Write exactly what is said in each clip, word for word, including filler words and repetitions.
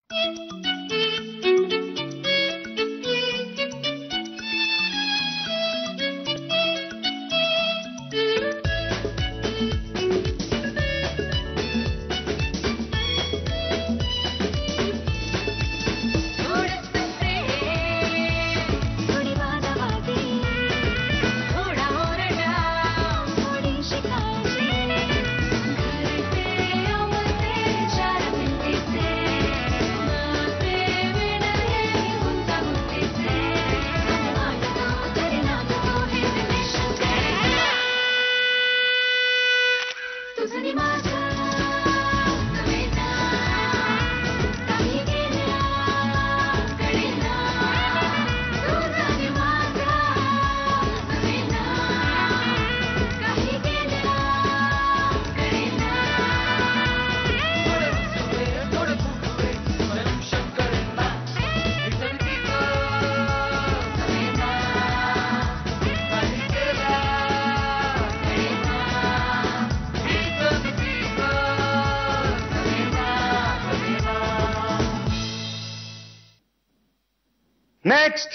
Next.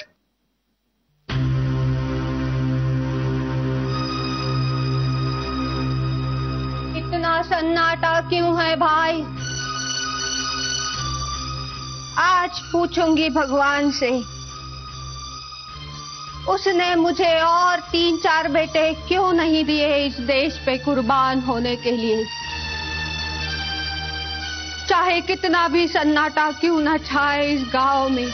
इतना सन्नाटा क्यों है भाई? आज पूछूंगी भगवान से। उसने मुझे और तीन चार बेटे क्यों नहीं दिए इस देश पे कुर्बान होने के लिए? चाहे कितना भी सन्नाटा क्यों न छाए इस गांव में,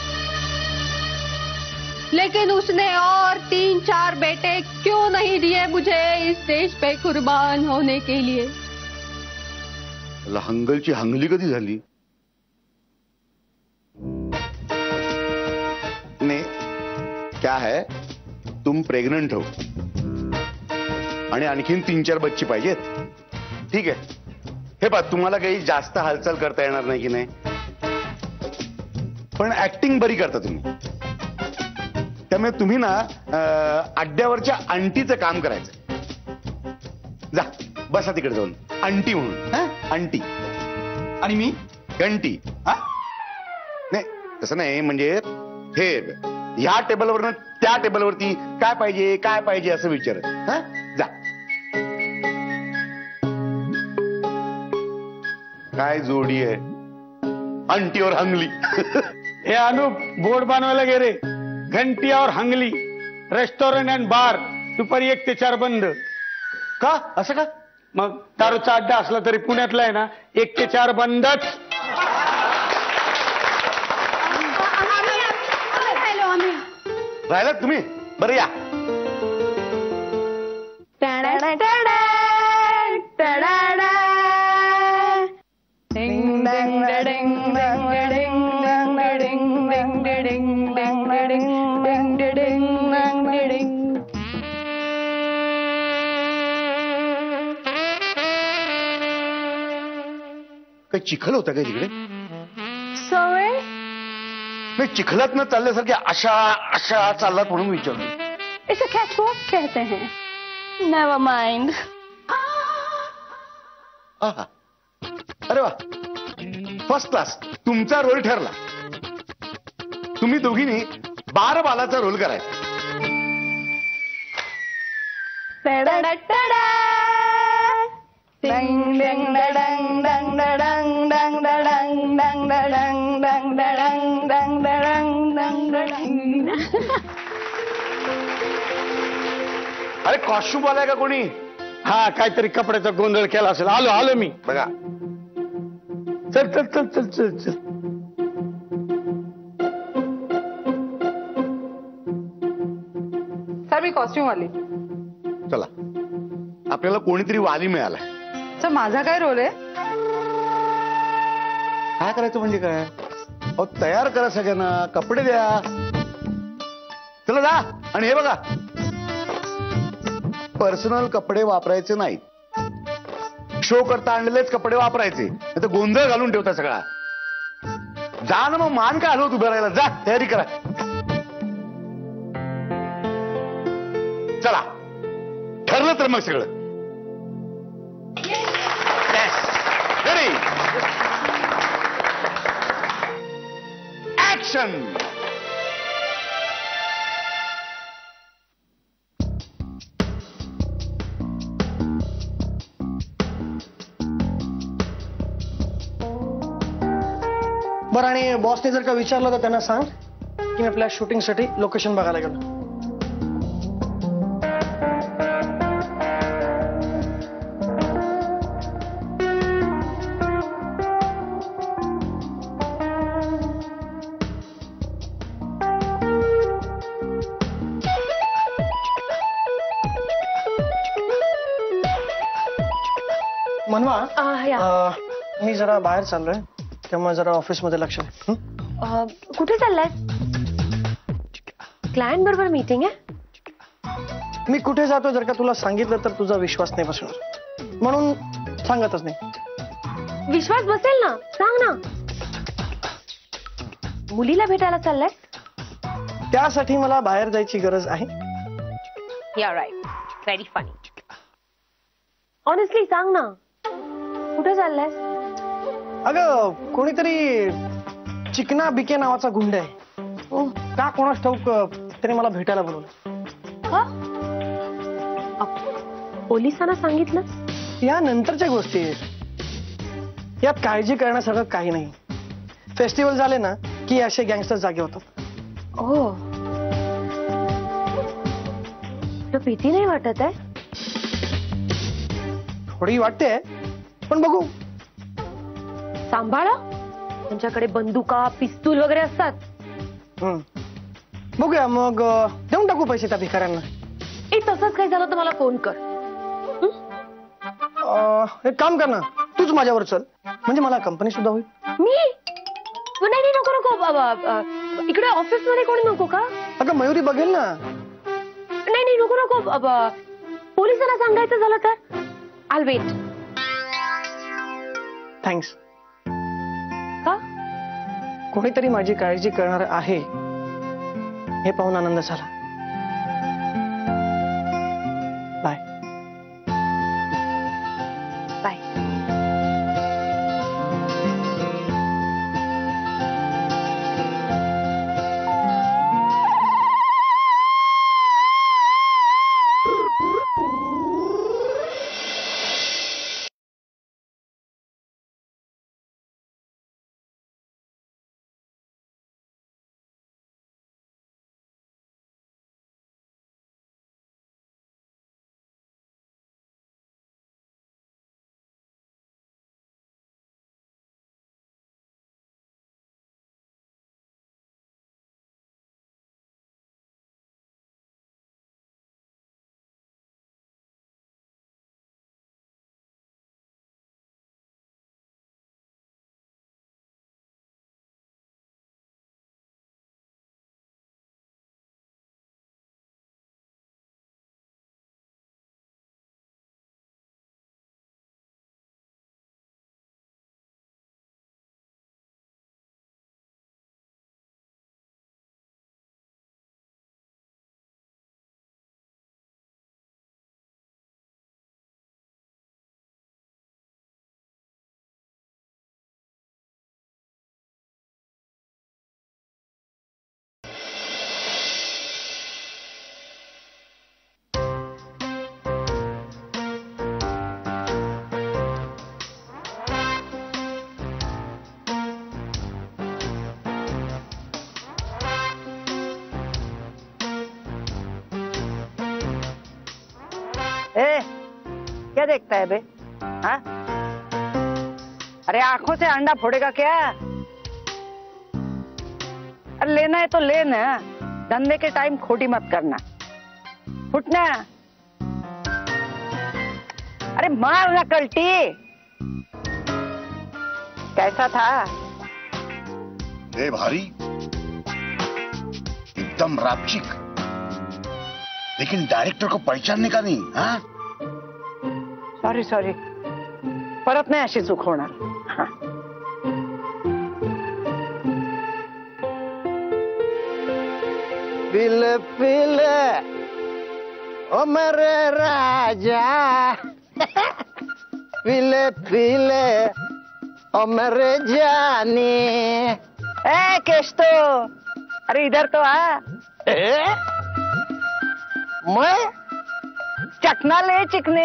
लेकिन उसने और तीन चार बेटे क्यों नहीं दिए मुझे इस देश पे कुर्बान होने के लिए? हंगलची हंगली कधी झाली? ने क्या है, तुम प्रेग्नंट हो आणि आणखीन तीन चार बच्ची पाहिजेत. ठीक आहे, हे पहा तुम्हाला काही जास्त हालचाल करता येणार नाही की नाही, पण ऍक्टिंग बरी करता तुम्ही. त्यामुळे तुम्ही ना अड्ड्यावरच्या आंटीचं काम करायचं. जा बसा तिकडे जाऊन आंटी म्हणून. आंटी आणि मी घंटी. नाही तसं नाही, म्हणजे हे ह्या टेबलवर त्या टेबलवरती काय पाहिजे काय पाहिजे असं विचार. जा. काय जोडी आहे, आंटी और हंगली. हे अनुप बोर्ड बनवायला गे रे. घंटी और हंगली रेस्टॉरंट अँड बार दुपारी एक ते चार बंद. का असं का? मग दारूचा अड्डा असला तरी पुण्यातला आहे ना, एक ते चार बंदच. राहिलात तुम्ही? बरं या. काही चिखल होता काय तिकडे? सवय नाही, चिखलात न चालल्यासारखे अशा अशा चाललात म्हणून विचारलं. इसे कैटवॉक कहते हैं. Never mind. अरे वा, फर्स्ट क्लास. तुमचा रोल ठरला. तुम्ही दोघींनी बार बालाचा रोल करायचा. अरे कॉस्ट्यूम आलाय का कोणी? हा, काहीतरी कपड्याचा गोंधळ केला असेल. आलो आलो मी. बघा. चल चल चल चल चल चल. सर मी कॉस्ट्यूम वाली. चला, आपल्याला कोणीतरी वाली मिळालाय. सर माझा काय रोल आहे? काय करायचं म्हणजे काय? अहो तयार करा सगळ्यांना, कपडे द्या. चला जा. आणि हे बघा, पर्सनल कपडे वापरायचे नाहीत. शो करता आणलेलेच कपडे वापरायचे, नाही तर गोंधळ घालून ठेवता सगळा. जा ना मग, मान काय हलवत उभं राहायला. जा तयारी करा. चला, ठरलं तर मग सगळं. ऍक्शन. बरं, आणि बॉसने जर का विचारलं तर त्यांना सांग की मी आपल्या शूटिंगसाठी लोकेशन बघायला गेलो. मनवा, अं, मी जरा बाहेर चाललोय, त्यामुळे जरा ऑफिस मध्ये लक्ष दे. हं? कुठे चाललाय? क्लायंट बरोबर मीटिंग आहे. मी कुठे जातो जर का तुला सांगितलं तर तुझा विश्वास नाही बसणार, म्हणून सांगतच नाही. विश्वास बसेल ना, सांग ना. मुलीला भेटायला चाललाय? त्यासाठी मला बाहेर जायची गरज आहे. या राईट, व्हेरी फनी. ऑनेस्टली सांग ना, कुठे चाललाय? अगं, कोणीतरी चिकना बिके नावाचा गुंड आहे, का कोणास ठाऊक त्याने मला भेटायला बोलवलं. का? पोलिसांना सांगितलं? या नंतरच्या गोष्टी आहेत, यात काळजी करण्यासारखं काही नाही. फेस्टिवल झाले ना की असे गँगस्टर जागे होतात. हो, भीती नाही वाटत आहे? थोडी वाटते, पण बघू. सांभाळा, त्यांच्याकडे बंदुका पिस्तूल वगैरे असतात. हम्म, बघूया मग. देऊन टाकू पैसे त्या भिकाऱ्यांना. ए, तसंच काही झालं तर मला फोन कर. एक काम कर ना, तूच माझ्यावर चल, म्हणजे मला कंपनी सुद्धा होईल. मी? नाही नाही, नको नको बाबा. इकडे ऑफिस मध्ये कोणी नको का? अगं, मयुरी बघेल ना. नाही नाही, नको नको बाबा. पोलिसांना सांगायचं झालं तर आल वेट. थँक्स. का? कोणीतरी माझी काळजी करणार आहे हे पाहून आनंद झाला. बाय. बाय. ए, क्या देखता है बे? हाँ? अरे आंखों से अंडा फोड़ेगा क्या? अरे लेना है तो लेना, धंधे के टाइम खोटी मत करना. फुटना. अरे मार ना कल्टी. कैसा था? ए भारी, एकदम रापचिक, लेकिन डायरेक्टर को पहचानने का नहीं. हाँ, सॉरी सॉरी, परत नाही अशी चूक होणार. हा. पिल पिल ओ मेरे राजा, पिल पिल ओ मेरे जानी. ए केश तो, अरे इधर तो आ। ए? मैं चखना ले चिकने,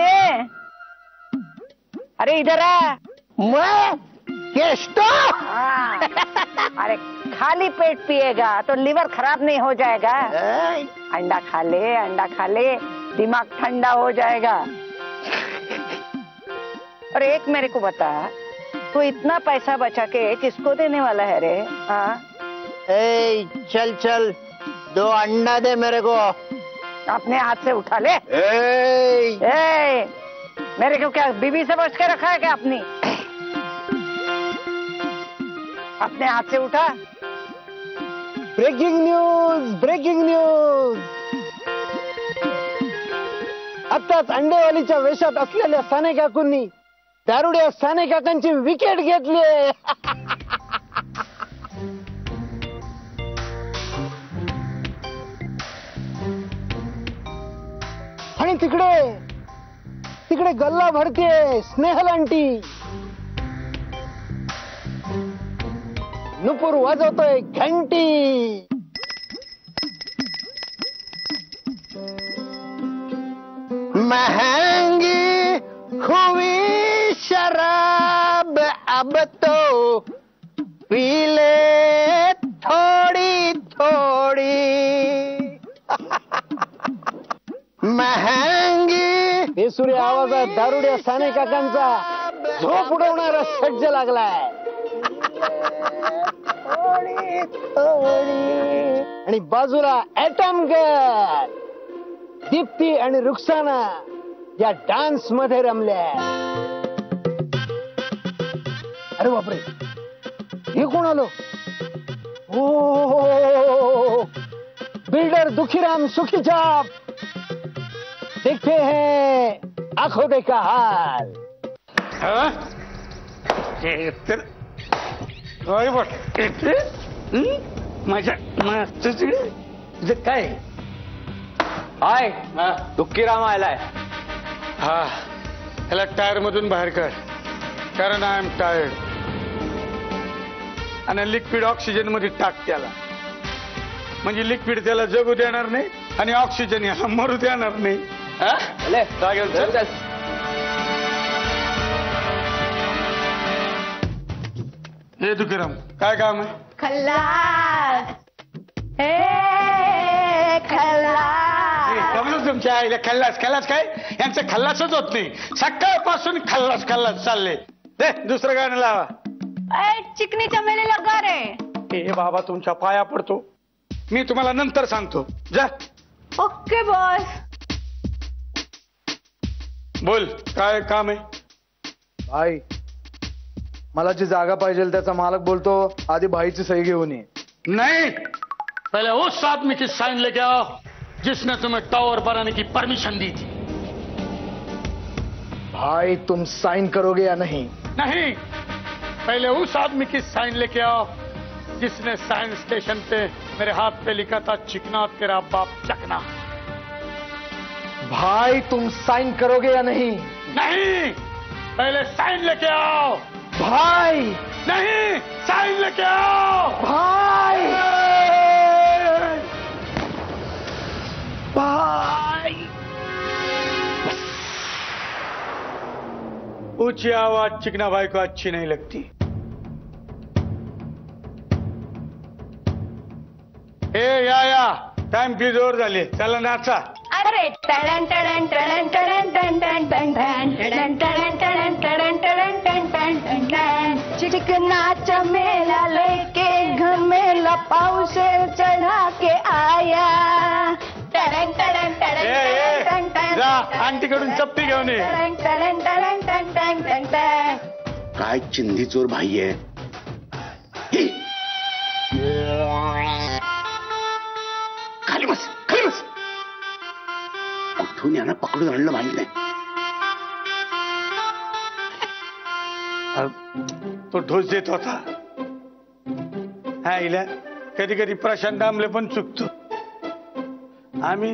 अरे इधर आ। मैं केश तो हाँ। अरे खाली पेट पिएगा तो लिवर खराब नहीं हो जाएगा। ए? अंडा खा ले, अंडा खा ले, दिमाग ठंडा हो जाएगा। और एक मेरे को बता, तू इतना पैसा बचा के किसको देने वाला है रे? हाँ, ए, चल चल दो अंडा दे मेरे को। अपने हाथ से उठा ले। ए, ए, मेरे को क्या बीबी से बच के रखा है क्या अपनी? अपने हाथ से उठा। Breaking news, breaking news. आताच अंडेवालीच्या वेशात असलेल्या साने काकूंनी दारुड्या साने काकांची विकेट घेतली. आणि तिकडे तिकडे गल्ला भरतीये स्नेहल आंटी. नुपूर वाजवतोय घंटी. महंगी हुई शराब अब तो पी ले थोड़ी थोड़ी. महंगी बेसुरी आवाजात दारुड्या साने काकांचा झोप उडवणारा सज्ज लागलाय. थोडी थोडी. आणि बाजूला ॲटम गर्ल दीप्ती आणि रुक्साना या डान्स मध्ये रमल्या. अरे बापरे, हे कोण आलो? ओ बिल्डर दुखीराम सुखीचाप. देखते हैं आंखों देखा हाल. हा? हे तर होय बघ. इथे? हं? माझ्या माझं काय? हाय दुःखीराम आलाय. हा, ह्याला टायर मधून बाहेर काढ, कारण आय एम टायर्ड. आणि लिक्विड ऑक्सिजन मध्ये टाक त्याला, म्हणजे लिक्विड त्याला जगू देणार नाही आणि ऑक्सिजन याला मरू देणार नाही. हा? ले, जा घेऊन चल चल. हे दुखीराम, काय काम आहे? खल्लास, हे खल्लास. समजून तुमच्या आईला खल्लास खल्लास काय? यांचं खल्लासच होत नाही. सकाळपासून खल्लास खल्लास चालले. दे दुसरं गाणं लावा. ए, चिकनी चमेली लगा रे. हे बाबा तुमच्या पाया पडतो, मी तुम्हाला नंतर सांगतो. जा. Okay boss. बोल, काय काम आहे? भाई मला जी जागा पाहिजे त्याचा मालक बोलतो आधी भाईची सही घेऊन ये. नहीं, पहले उस आदमी की साइन लेके आओ जिसने तुम्हें टावर बनाने की परमिशन दी थी. भाई तुम साइन करोगे या नहीं? नहीं, पहले उस आदमी की साइन लेके आओ जिसने साइंस स्टेशन पे मेरे हाथ पे लिखा था चिकना तेरा बाप चकना. भाई तुम साइन करोगे या नहीं? नहीं, पहले साइन लेके आओ. भाई नहीं, साइन लेके आओ. भाई भाई. ऊंची आवाज चिकना भाई को अच्छी नहीं लगती. ए या या, टाइम की जोर झाली, चला नाचा. अरे टडन टडन टडन टडन टन टन टन टन टडन टडन टडन टडन टन टन टन टन. चिकना चमेला लेके घर में लपाऊ से चढ़ा के आया. टडन टडन टडन ए, ए, टन टन जा आंटीकडून चपटी घेऊन ये. टडन टडन टडन टन टन टन टन. काय चिंधी चोर भाई आहे. हे. खाली बस, खाली बस. कुठून यानं पकडून आणलं माहित नाही. तो ढोस देत होता. हा इला कधी कधी प्रशांत दामले पण चुकतो. आम्ही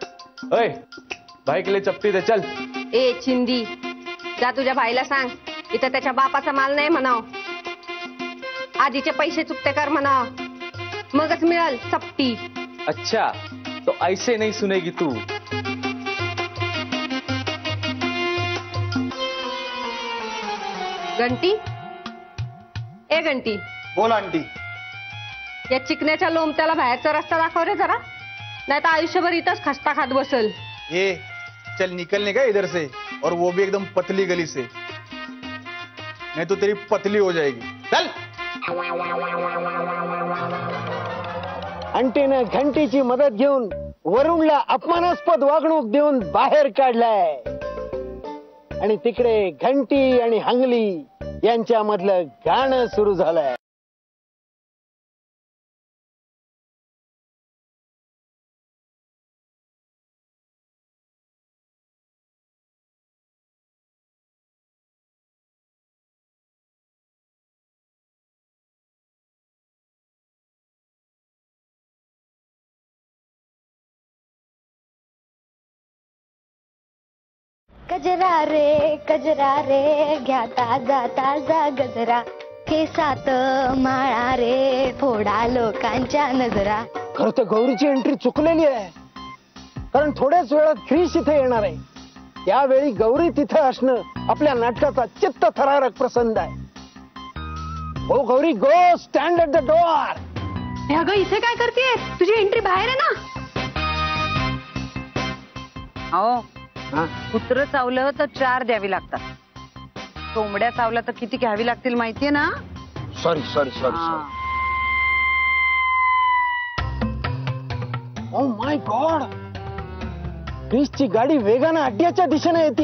ओय भाई के लिए चप्पी दे चल. ए चिंदी, जा तुझ्या भाईला सांग इथं त्याच्या बापाचा माल नाही म्हणाव. आधीचे पैसे चुकते कर म्हणाव, मगच मिळेल चपटी. अच्छा, तो ऐसे नहीं सुनेगी तू. घंटी, ए घंटी, बोल आंटी. या चिकण्याच्या लोमत्याला बाहेरचा रस्ता दाखव रे जरा, नाही तर आयुष्यभर इथंच खस्ता खात बसल. ये चल निकलने का इधर से, और वो भी एकदम पतली गली से, नहीं तो तेरी पतली हो जाएगी. चल. आंटीनं घंटीची मदत घेऊन वरुणला अपमानास्पद वागणूक देऊन बाहेर काढलाय आणि तिकडे घंटी आणि हंगली यांच्यामधलं गाणं सुरू झालंय. कजरा रे कजरा रे घ्या ताजा ताजा गजरा, केसात माळा रे फोडा लोकांच्या नजरा. खरं तर गौरीची एंट्री चुकलेली आहे, कारण थोड्याच वेळात क्रिश इथे येणार आहे. त्यावेळी गौरी तिथे असणं आपल्या नाटकाचा चित्त थरारक प्रसंग आहे. हो Gauri, go stand at the door. अगं इथे काय करतेय, तुझी एंट्री बाहेर आहे ना. अहो कुत्र चावलं तर चार द्यावी लागतात, कोंबड्या चावल्या तर किती घ्यावी लागतील माहितीये ना. Sorry sorry sorry oh my God, क्रिसची गाडी वेगानं अड्ड्याच्या दिशेने येते.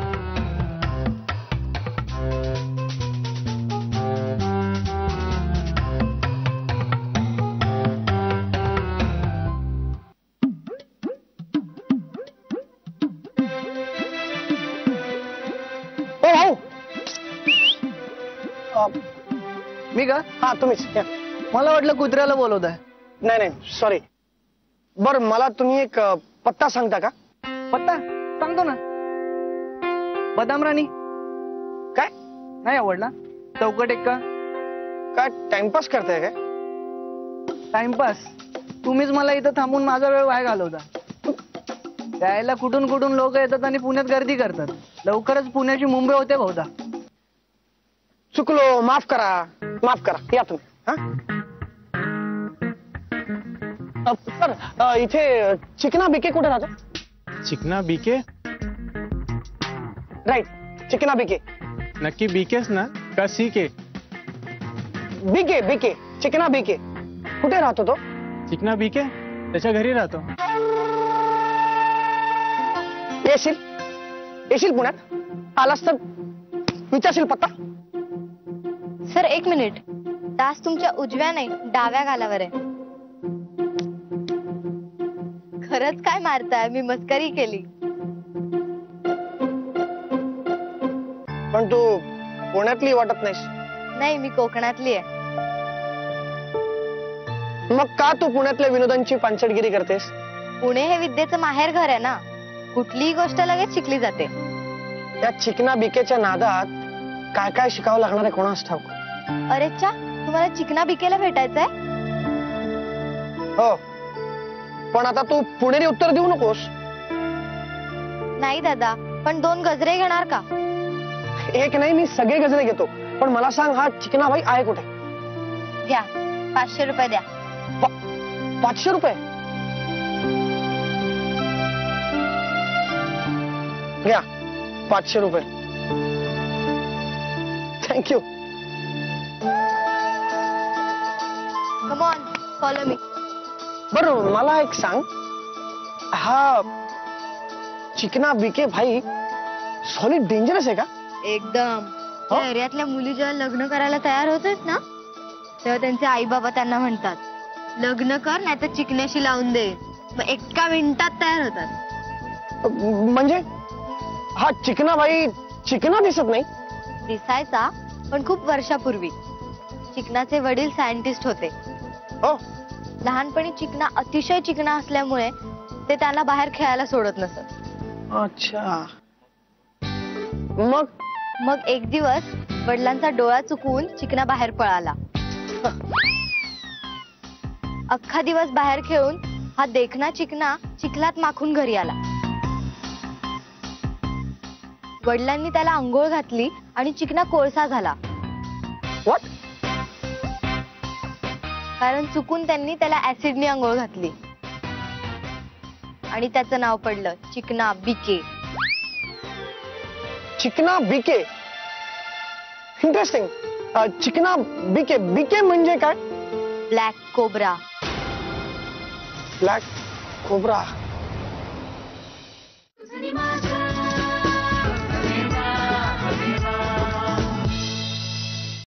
मी का? हा तुम्हीच. मला वाटलं कुत्र्याला बोलवत आहे. नाही नाही सॉरी. बर मला तुम्ही एक अ, पत्ता सांगता का? पत्ता सांगतो ना. बदाम राणी. काय नाही आवडला? चौकट एक का? काय टाइमपास करताय काय? टाइमपास? तुम्हीच मला इथं थांबून माझा वेळ वाया घालवता. त्याला कुठून कुठून लोक येतात आणि पुण्यात गर्दी करतात. लवकरच पुण्याची मुंबई होते बहुधा. चुकलो, माफ करा माफ करा. या तुम्ही. हा अ, सर अ, इथे चिकना बीके कुठे राहतो? चिकना बीके? राईट, चिकना बीके. नक्की बीकेच ना का सीके? बीके बीके चिकना बीके कुठे राहतो तो? चिकना बीके त्याच्या घरी राहतो. येशील येशील पुण्यात? आलास तर विचारशील पत्ता? सर एक मिनिट, दास तुमच्या उजव्या नाही डाव्या गालावर आहे. खरंच काय मारताय? मी मस्करी केली. पण तू पुण्यातली वाटत नाहीस. नाही, मी कोकणातली आहे. मग का तू पुण्यातल्या विनोदांची पांचटगिरी करतेस? पुणे हे विद्येचं माहेर घर आहे ना. कुठलीही गोष्ट लगेच शिकली जाते. या चिकना बिकेच्या नादात काय काय शिकावं लागणार आहे कोणास ठाऊक. अरे चा, तुम्हाला चिकना बिकेला भेटायचंय? हो, पण आता तू पुणेरी उत्तर देऊ नकोस. नाही दादा, पण दोन गजरे घेणार का? एक नाही, मी सगळे गजरे घेतो. पण मला सांग, हा चिकना भाई आहे कुठे? घ्या, पाचशे रुपये द्या. पाचशे रुपये घ्या. पाचशे रुपये. Thank you. Come on, follow me. बरं मला एक सांग, हा चिकना बीके भाई सॉलिड डेंजरस आहे का? एकदम. त्या एरियातल्या मुली जेव्हा लग्न करायला तयार होतात ना, तेव्हा त्यांचे आई बाबा त्यांना म्हणतात, लग्न कर नाही तर चिकण्याशी लावून दे. मग एका मिनिटात तयार होतात. म्हणजे हा चिकना भाई चिकना दिसत नाही? दिसायचा, पण खूप वर्षापूर्वी. चिकनाचे वडील सायंटिस्ट होते. हो. लहानपणी चिकना अतिशय चिकना असल्यामुळे ते त्याला बाहेर खेळायला सोडत नसत. अच्छा. मग मग एक दिवस वडिलांचा डोळा चुकवून चिकना बाहेर पळाला. अख्खा दिवस बाहेर खेळून हा देखना चिकना चिखलात माखून घरी आला. वडिलांनी त्याला अंघोळ घातली आणि चिकना कोळसा झाला. What? कारण चुकून त्यांनी त्याला ऍसिडनी अंघोळ घातली आणि त्याचं नाव पडलं चिकना बीके. चिकना बीके. इंटरेस्टिंग. चिकना बीके. बीके म्हणजे काय? Black cobra. Black cobra.